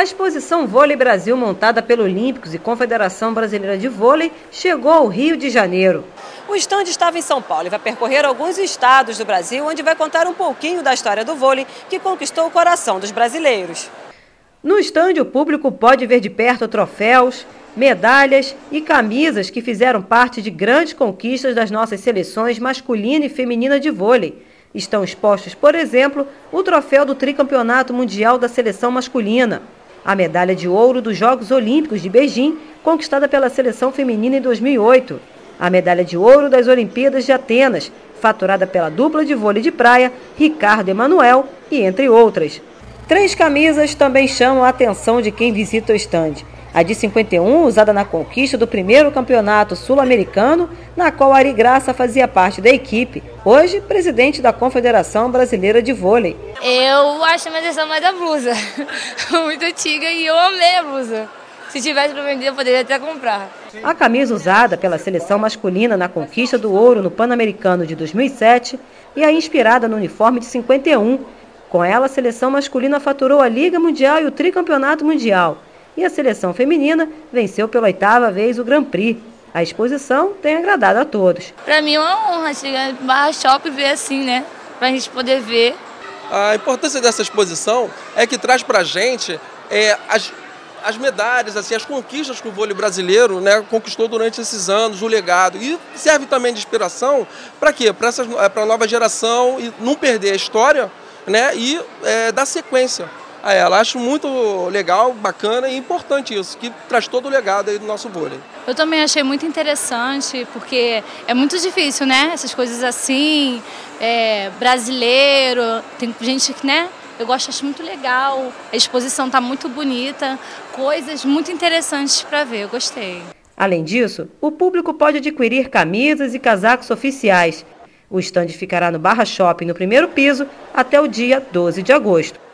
A exposição Vôlei Brasil, montada pelo Olímpicos e Confederação Brasileira de Vôlei, chegou ao Rio de Janeiro. O estande estava em São Paulo e vai percorrer alguns estados do Brasil, onde vai contar um pouquinho da história do vôlei que conquistou o coração dos brasileiros. No estande, o público pode ver de perto troféus, medalhas e camisas que fizeram parte de grandes conquistas das nossas seleções masculina e feminina de vôlei. Estão expostos, por exemplo, o troféu do tricampeonato mundial da seleção masculina, a medalha de ouro dos Jogos Olímpicos de Beijing, conquistada pela seleção feminina em 2008, a medalha de ouro das Olimpíadas de Atenas, faturada pela dupla de vôlei de praia Ricardo Emanuel e entre outras. 3 camisas também chamam a atenção de quem visita o estande. A de 51, usada na conquista do primeiro campeonato sul-americano, na qual Ari Graça fazia parte da equipe, hoje presidente da Confederação Brasileira de Vôlei. Eu acho a minha atenção mais da blusa, muito antiga, e eu amei a blusa. Se tivesse para vender, eu poderia até comprar. A camisa usada pela seleção masculina na conquista do ouro no Pan-Americano de 2007 e a inspirada no uniforme de 51. Com ela, a seleção masculina faturou a Liga Mundial e o Tricampeonato Mundial. E a seleção feminina venceu pela 8ª vez o Grand Prix. A exposição tem agradado a todos. Para mim é uma honra chegar no Barra Shopping e ver assim, né? Para a gente poder ver. A importância dessa exposição é que traz para a gente as medalhas, assim, as conquistas que o vôlei brasileiro, né, conquistou durante esses anos, o legado. E serve também de inspiração para quê? Para a nova geração e não perder a história, né, e dar sequência a ela. Acho muito legal, bacana e importante isso, que traz todo o legado aí do nosso vôlei. Eu também achei muito interessante, porque é muito difícil, né? Essas coisas assim, brasileiro, tem gente que, né? Eu gosto, acho muito legal, a exposição está muito bonita, coisas muito interessantes para ver, eu gostei. Além disso, o público pode adquirir camisas e casacos oficiais. O estande ficará no Barra Shopping, no primeiro piso, até o dia 12 de agosto.